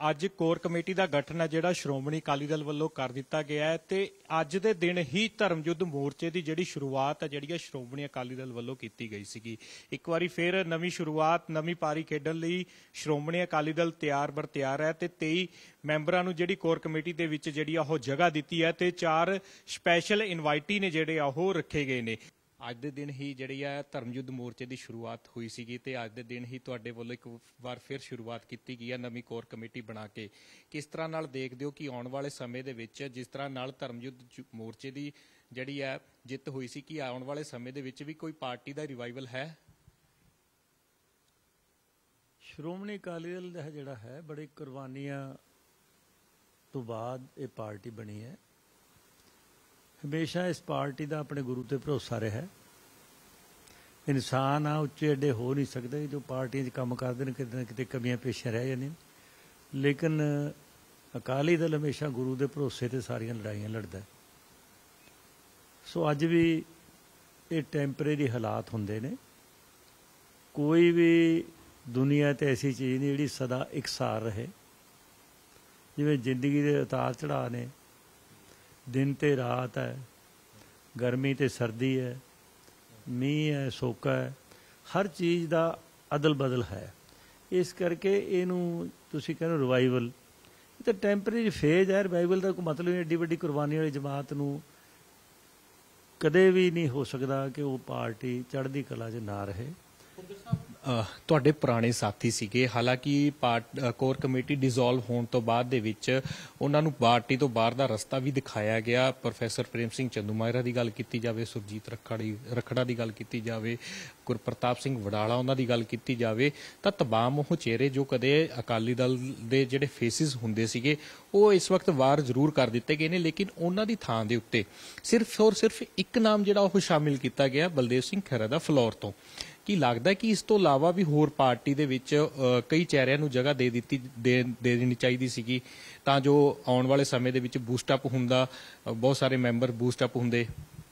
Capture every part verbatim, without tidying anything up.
ਅੱਜ core committee ਦਾ ਗਠਨ ਹੈ ਜਿਹੜਾ ਸ਼੍ਰੋਮਣੀ ਅਕਾਲੀ ਦਲ ਵੱਲੋਂ ਕਰ ਦਿੱਤਾ ਗਿਆ ਹੈ ਤੇ ਅੱਜ ਦੇ ਦਿਨ ਹੀ ਧਰਮ ਯੁੱਧ ਮੋਰਚੇ ਦੀ ਜਿਹੜੀ ਸ਼ੁਰੂਆਤ ਹੈ ਜਿਹੜੀ ਸ਼੍ਰੋਮਣੀ ਅਕਾਲੀ ਦਲ ਵੱਲੋਂ ਕੀਤੀ ਗਈ ਸੀਗੀ। ਇੱਕ ਵਾਰੀ ਫਿਰ ਨਵੀਂ ਸ਼ੁਰੂਆਤ ਨਵੀਂ ਪਾਰੀ ਖੇਡਣ ਲਈ ਸ਼੍ਰੋਮਣੀ ਅਕਾਲੀ ਦਲ ਤਿਆਰ ਬਰ ਤਿਆਰ ਹੈ ਤੇ ਤੇਈ ਮੈਂਬਰਾਂ ਨੂੰ ਜਿਹੜੀ ਕੋਰ ਕਮੇਟੀ ਦੇ ਵਿੱਚ ਜਿਹੜੀ ਉਹ ਜਗ੍ਹਾ ਦਿੱਤੀ ਹੈ ਤੇ ਚਾਰ ਸਪੈਸ਼ਲ ਇਨਵਾਈਟੀ ਨੇ ਜਿਹੜੇ ਉਹ ਰੱਖੇ ਗਏ ਨੇ। ਅੱਜ ਦੇ ਦਿਨ ਹੀ ਜਿਹੜੀ ਹੈ ਧਰਮ ਯੁੱਧ ਮੋਰਚੇ ਦੀ ਸ਼ੁਰੂਆਤ ਹੋਈ ਸੀਗੀ ਤੇ ਅੱਜ ਦੇ ਦਿਨ ਹੀ ਤੁਹਾਡੇ ਵੱਲੋਂ ਇੱਕ ਵਾਰ ਫਿਰ ਸ਼ੁਰੂਆਤ ਕੀਤੀ ਗਈ ਹੈ ਨਵੀਂ ਕੋਰ ਕਮੇਟੀ ਬਣਾ ਕੇ। ਕਿਸ ਤਰ੍ਹਾਂ ਨਾਲ ਦੇਖਦੇ ਹੋ ਕਿ ਆਉਣ ਵਾਲੇ ਸਮੇਂ ਦੇ ਵਿੱਚ ਜਿਸ ਤਰ੍ਹਾਂ ਨਾਲ ਧਰਮ ਯੁੱਧ ਮੋਰਚੇ ਦੀ ਜਿਹੜੀ ਹੈ ਜਿੱਤ ਹੋਈ ਸੀ ਕਿ ਆਉਣ ਵਾਲੇ ਸਮੇਂ ਦੇ ਵਿੱਚ ਵੀ ਕੋਈ ਪਾਰਟੀ ਦਾ ਰਿਵਾਈਵਲ ਹੈ? ਸ਼੍ਰੋਮਣੀ ਅਕਾਲੀ ਦਲ ਦਾ ਜਿਹੜਾ ਹੈ ਬੜੀ ਕੁਰਬਾਨੀਆਂ ਤੋਂ ਬਾਅਦ ਇਹ ਪਾਰਟੀ ਬਣੀ ਹੈ। ਹਮੇਸ਼ਾ ਇਸ ਪਾਰਟੀ ਦਾ ਆਪਣੇ ਗੁਰੂ ਤੇ ਭਰੋਸਾ ਰਿਹਾ। ਇਨਸਾਨ ਆ ਉੱਚੇ ਅੱਡੇ ਹੋ ਨਹੀਂ ਸਕਦੇ ਜੋ ਪਾਰਟੀਆਂ 'ਚ ਕੰਮ ਕਰਦੇ ਨੇ, ਕਿਤੇ ਨਾ ਕਿਤੇ ਕਮੀਆਂ ਪੇਸ਼ੀਆਂ ਰਹਿ ਜਾਂਦੀਆਂ, ਲੇਕਿਨ ਅਕਾਲੀ ਦਲ ਹਮੇਸ਼ਾ ਗੁਰੂ ਦੇ ਭਰੋਸੇ ਤੇ ਸਾਰੀਆਂ ਲੜਾਈਆਂ ਲੜਦਾ। ਸੋ ਅੱਜ ਵੀ ਇਹ ਟੈਂਪਰੇਰੀ ਹਾਲਾਤ ਹੁੰਦੇ ਨੇ। ਕੋਈ ਵੀ ਦੁਨੀਆ ਤੇ ਐਸੀ ਚੀਜ਼ ਨਹੀਂ ਜਿਹੜੀ ਸਦਾ ਇਕਸਾਰ ਰਹੇ। ਜਿਵੇਂ ਜ਼ਿੰਦਗੀ ਦੇ ਉਤਾਰ ਚੜਾਅ ਨੇ, दिन ते रात है, गर्मी ते सर्दी है, मीह है, सोका है, हर चीज़ का अदल बदल है। इस करके इनू तुसीं कहते रिवाइवल तो टैंपरेरी फेज है। रिवाइवल का कोई मतलब नहीं। एड्डी वड्डी कुर्बानी वाली जमात नू कदे भी नहीं हो सकता कि वो पार्टी चढ़दी कला च ना रहे। ਤੁਹਾਡੇ ਪੁਰਾਣੇ ਸਾਥੀ ਸੀਗੇ, ਹਾਲਾਂਕਿ ਪਾਰਟ ਕੋਰ ਕਮੇਟੀ ਡਿਸੋਲਵ ਹੋਣ ਤੋਂ ਬਾਅਦ ਦੇ ਵਿੱਚ ਉਹਨਾਂ ਨੂੰ ਪਾਰਟੀ ਤੋਂ ਬਾਹਰ ਦਾ ਰਸਤਾ ਵੀ ਦਿਖਾਇਆ ਗਿਆ। ਪ੍ਰੋਫੈਸਰ ਪ੍ਰੇਮ ਸਿੰਘ ਚੰਦੂਮਾਜਰਾ ਦੀ ਗੱਲ ਕੀਤੀ ਜਾਵੇ, ਸੁਰਜੀਤ ਰੱਖੜੀ ਰਖੜਾ ਦੀ ਗੱਲ ਕੀਤੀ ਜਾਵੇ, ਗੁਰਪ੍ਰਤਾਪ ਸਿੰਘ ਵਡਾਲਾ ਉਹਨਾਂ ਦੀ ਗੱਲ ਕੀਤੀ ਜਾਵੇ, ਤਾਂ ਤਮਾਮ ਉਹ ਚਿਹਰੇ ਜੋ ਕਦੇ ਅਕਾਲੀ ਦਲ ਦੇ ਜਿਹੜੇ ਫੇਸਿਸ ਹੁੰਦੇ ਸੀਗੇ ਉਹ ਇਸ ਵਕਤ ਵਾਰ ਜ਼ਰੂਰ ਕਰ ਦਿੱਤੇ ਗਏ ਨੇ। ਲੇਕਿਨ ਉਹਨਾਂ ਦੀ ਥਾਂ ਦੇ ਉੱਤੇ ਸਿਰਫ ਔਰ ਸਿਰਫ ਇੱਕ ਨਾਮ ਜਿਹੜਾ ਉਹ ਸ਼ਾਮਿਲ ਕੀਤਾ ਗਿਆ ਬਲਦੇਵ ਸਿੰਘ ਖਹਿਰਾ ਦਾ ਫਲੋਰ ਤੋਂ। ਕੀ ਲੱਗਦਾ ਕਿ ਇਸ ਤੋਂ ਇਲਾਵਾ ਵੀ ਹੋਰ ਪਾਰਟੀ ਦੇ ਵਿੱਚ ਕਈ ਚਿਹਰਿਆਂ ਨੂੰ ਜਗ੍ਹਾ ਦੇ ਦਿੱਤੀ ਦੇ ਦੇ ਦੇਣੀ ਚਾਹੀਦੀ ਸੀਗੀ ਤਾਂ ਜੋ ਆਉਣ ਵਾਲੇ ਸਮੇਂ ਦੇ ਵਿੱਚ ਬੂਸਟ ਅਪ ਹੁੰਦਾ, ਬਹੁਤ ਸਾਰੇ ਮੈਂਬਰ ਬੂਸਟ ਅਪ ਹੁੰਦੇ?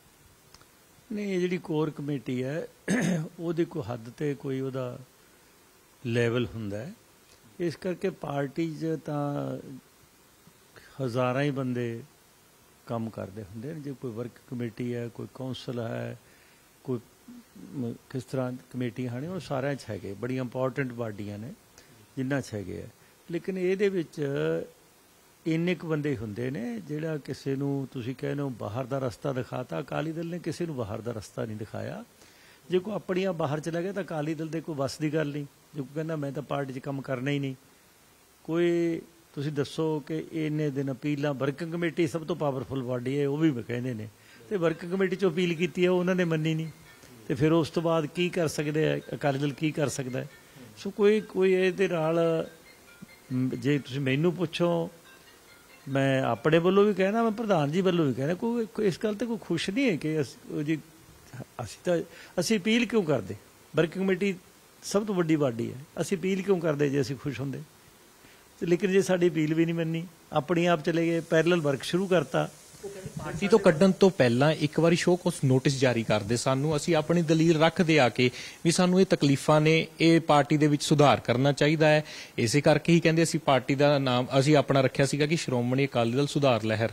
ਨਹੀਂ, ਇਹ ਜਿਹੜੀ ਕੋਰ ਕਮੇਟੀ ਹੈ ਉਹਦੀ ਕੋਈ ਹੱਦ ਤੇ ਕੋਈ ਉਹਦਾ ਲੈਵਲ ਹੁੰਦਾ ਹੈ। ਇਸ ਕਰਕੇ ਪਾਰਟੀ 'ਚ ਤਾਂ ਹਜ਼ਾਰਾਂ ਹੀ ਬੰਦੇ ਕੰਮ ਕਰਦੇ ਹੁੰਦੇ ਨੇ। ਜੇ ਕੋਈ ਵਰਕ ਕਮੇਟੀ ਹੈ, ਕੋਈ ਕੌਂਸਲ ਹੈ, ਕੋਈ किस तरह कमेटियां हैं, वो सारे है, बड़ी इंपॉर्टेंट बाडियां ने जिन्ना च है। लेकिन ये इन्ने क बंदे होंदे ने जिहड़ा किसी नूं तुसीं कहने हो बाहर का रस्ता दिखाता। अकाली दल ने किसी नूं बाहर का रस्ता नहीं दिखाया। जे कोई अपनियां बाहर चला गया तो अकाली दल दे कोई बस की गल नहीं। जो कोई कहना मैं तो पार्टी च काम करना ही नहीं। कोई तुसीं दसो कि इन्ने दिन अपीलां वर्किंग कमेटी सब तो पावरफुल बाडी है, वो भी कहंदे ने, ते वर्किंग कमेटी चों अपील कीती है उन्होंने मन्नी नहीं। तो फिर उस तो बाद की कर सकते हैं, अकाली दल की कर सकता है? सो कोई कोई ये नाल जे तुसीं मैनूं पुछो, मैं अपने वालों भी कहना, मैं प्रधान जी वालों भी कहना, कोई, कोई इस गल ते कोई खुश नहीं है कि अस, जी असी तो असी अपील क्यों करते? वर्किंग कमेटी सब तो वड्डी बाडी है, असी अपील क्यों करते जे असी खुश होंदे? लेकिन जे साडी अपील भी नहीं मन्नी, अपने आप चले गए, पैरेलल वर्क शुरू करता। ਪਾਰਟੀ ਤੋਂ ਕੱਢਣ ਤੋਂ ਪਹਿਲਾਂ ਇੱਕ ਵਾਰੀ ਸ਼ੋਅ ਕੋਸ ਨੋਟਿਸ ਜਾਰੀ ਕਰਦੇ ਸਾਨੂੰ, ਅਸੀਂ ਆਪਣੀ ਦਲੀਲ ਰੱਖਦੇ ਆ ਕੇ ਵੀ ਸਾਨੂੰ ਇਹ ਤਕਲੀਫਾਂ ਨੇ, ਇਹ ਪਾਰਟੀ ਦੇ ਵਿੱਚ ਸੁਧਾਰ ਕਰਨਾ ਚਾਹੀਦਾ ਹੈ। ਇਸੇ ਕਰਕੇ ਹੀ ਕਹਿੰਦੇ ਅਸੀਂ ਪਾਰਟੀ ਦਾ ਨਾਮ ਅਸੀਂ ਆਪਣਾ ਰੱਖਿਆ ਸੀਗਾ ਕਿ ਸ਼੍ਰੋਮਣੀ ਅਕਾਲੀ ਦਲ ਸੁਧਾਰ ਲਹਿਰ।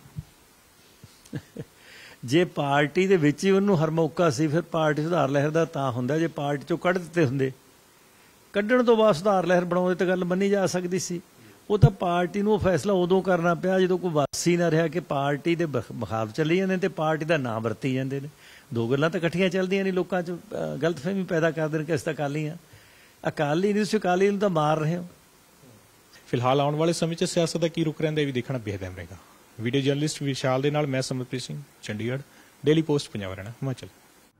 ਜੇ ਪਾਰਟੀ ਦੇ ਵਿੱਚ ਹੀ ਉਹਨੂੰ ਹਰ ਮੌਕਾ ਸੀ ਫਿਰ ਪਾਰਟੀ ਸੁਧਾਰ ਲਹਿਰ ਦਾ ਤਾਂ ਹੁੰਦਾ ਜੇ ਪਾਰਟੀ ਚੋਂ ਕੱਢ ਦਿੱਤੇ ਹੁੰਦੇ। ਕੱਢਣ ਤੋਂ ਬਾਅਦ ਸੁਧਾਰ ਲਹਿਰ ਬਣਾਉਂਦੇ ਤਾਂ ਗੱਲ ਮੰਨੀ ਜਾ ਸਕਦੀ ਸੀ। वो तो पार्टी को फैसला उदों करना पिया जो कोई बस ही ना रहा कि पार्टी के मुखालफ चली जाते तो पार्टी का नाम वरती जाते हैं। दो गल्लां तो इकट्ठियां चलदियां नहीं, लोगों च गलतफहमी पैदा करते हैं कि असीं अकाली हाँ। अकाली नहीं, तुसीं अकाली नूं तां मार रहे हो। फिलहाल आने वाले समय च सियासत का की रुख रहिंदा भी देखना बेहद अहम रहेगा। वीडियो जर्नलिस्ट विशाल दे नाल मैं समरप्रीत सिंह, चंडीगढ़, डेली पोस्ट पंजाब हरियाणा, हिमाचल।